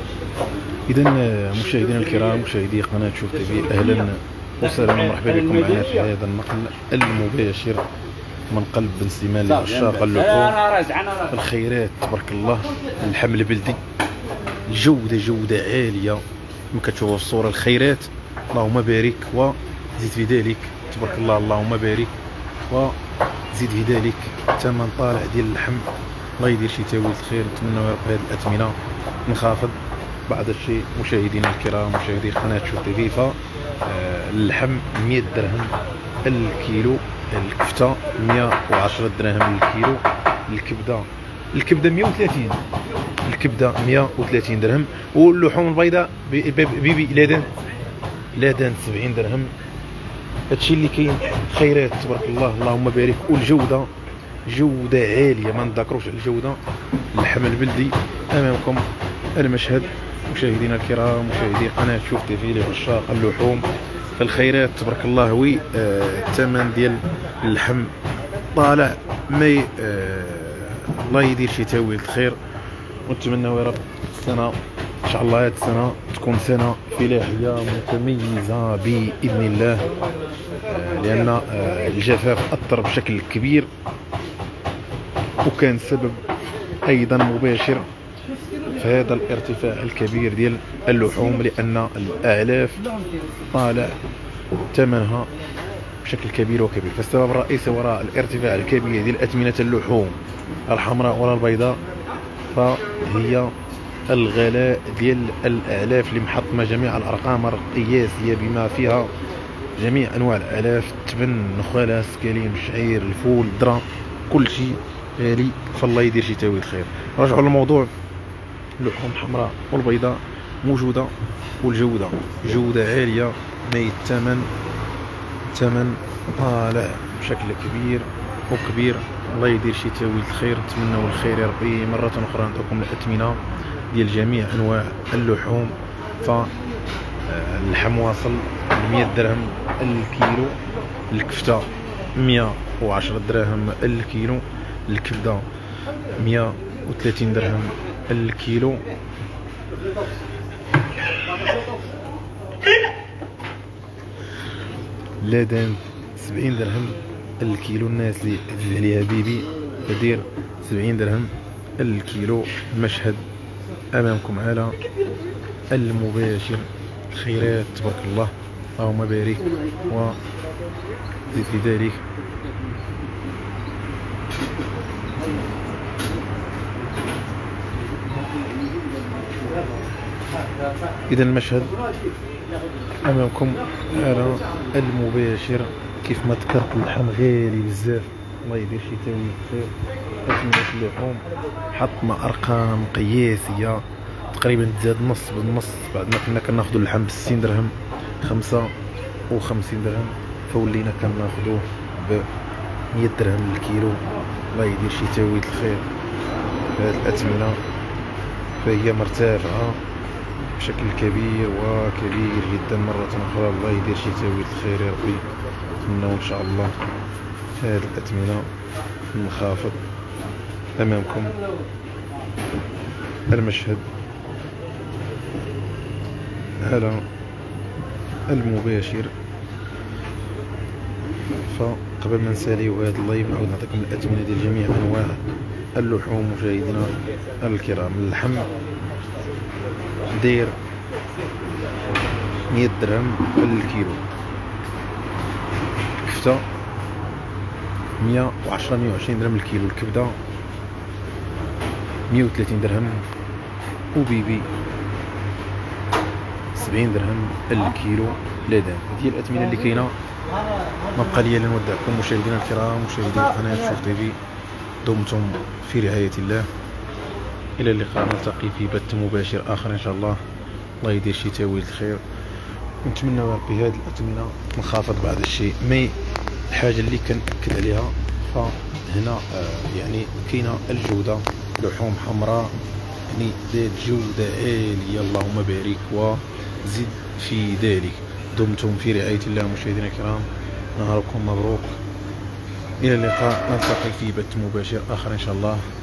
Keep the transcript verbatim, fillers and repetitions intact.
إذا مشاهدينا الكرام، مشاهدي قناة شوف تيفي، أهلا وسهلا ومرحبا بكم معنا في هذا النقل المباشر من قلب بن سليمان لعشاق اللحوم. الخيرات تبارك الله، اللحم البلدي الجودة جودة عالية كما كتشوفوا في الصورة. الخيرات اللهم بارك وزيد في ذلك، تبارك الله اللهم بارك وزيد في ذلك. الثمن طالع ديال اللحم، الله يدير شي تاويل الخير. نتمنى يا رب هذه الأثمنة منخفض بعض الشيء. مشاهدينا الكرام، مشاهدي قناة شوف تيفي، فاللحم مية درهم الكيلو، الكفتة مية وعشرة دراهم الكيلو، الكبدة الكبدة مية وثلاثين، الكبدة مية وثلاثين درهم، واللحوم البيضاء بيبي لادان لادان سبعين درهم. هادشي اللي كاين. خيرات تبارك الله اللهم بارك، والجودة جودة عالية، ما نذكروش الجودة. اللحم البلدي أمامكم المشهد. مشاهدينا الكرام، مشاهدي قناة شوف تيفي لعشاق اللحوم، فالخيرات تبارك الله. وي آه الثمن ديال اللحم طالع مي آه الله يدير شي تاويل الخير. ونتمنى يا رب السنة ان شاء الله هذه السنة تكون سنة فلاحية متميزة بإذن الله، آه لأن آه الجفاف أثر بشكل كبير، وكان سبب أيضا مباشر في هذا الارتفاع الكبير ديال اللحوم، لأن الأعلاف طالع ثمنها بشكل كبير وكبير. فالسبب الرئيسي وراء الارتفاع الكبير ديال أثمنة اللحوم الحمراء ولا البيضاء فهي الغلاء ديال الأعلاف اللي محطمة جميع الأرقام القياسية بما فيها جميع أنواع الأعلاف: التبن، النخالة، السكالين، الشعير، الفول، الذرة، كل شيء غالي. فالله يدير شي تاويل خير. رجعوا للموضوع، اللحوم الحمراء والبيضاء موجودة، والجودة جودة عالية، مي الثمن ثمن طالع بشكل كبير وكبير. الله يدير شي تاويل الخير. نتمنوا الخير يا ربي. مرة أخرى نعطيكم الأثمنة ديال جميع أنواع اللحوم. فاللحم واصل مية درهم الكيلو، الكفتة مية وعشرة دراهم الكيلو، الكبدة مية وثلاثين درهم الكيلو، لادان سبعين درهم الكيلو. الناس اللي عزيز عليها بيبي تدير سبعين درهم الكيلو. المشهد امامكم على المباشر. خيرات تبارك الله اللهم بارك وزيد في ذلك. إذا المشهد أمامكم على المباشر. كيف ما ذكرت اللحم غالي بزاف، الله يدير شي تاويل خير. أثمنة اللحوم حطمة أرقام قياسية، تقريبا تزاد نص بالنص. بعد ما كنا كناخدو اللحم بستين درهم، خمسة وخمسين درهم، فولينا كناخدوه ب مية درهم الكيلو. الله يدير شي تاويل الخير. هاد الأثمنة فهي مرتفعة بشكل كبير وكبير جدا. مرة أخرى الله يدير شي تاويل الخير يا ربي. نتمنى إن شاء الله هذه الأثمنة منخفض. أمامكم المشهد على المباشر. فقبل ما نساليو هذا اللايف نعاود نعطيكم الأثمنة ديال جميع أنواع اللحوم. مشاهدينا الكرام، اللحم داير مية درهم الكيلو، الكفتة مية وعشرة مية وعشرين درهم الكيلو، الكبدة مية وثلاثين درهم، وبيبي سبعين درهم الكيلو. لادان هي الأثمنة اللي كاينة. ما بقى لي الا نودعكم مشاهدينا الكرام، مشاهدي قناة شوف تيفي. دمتم في رعاية الله. الى اللقاء، نلتقي في بث مباشر اخر ان شاء الله. الله يدير شي تاويل الخير. نتمنى ربي هذه الأثمنة منخفض بعض الشيء. مي الحاجة اللي كنأكد عليها فهنا آه يعني كاينة الجودة. لحوم حمراء يعني ذات جودة عالية، اللهم بارك وزد في ذلك. دمتم في رعاية الله مشاهدينا الكرام، نهاركم مبروك. إلى اللقاء، نلتقي في بث مباشر آخر إن شاء الله.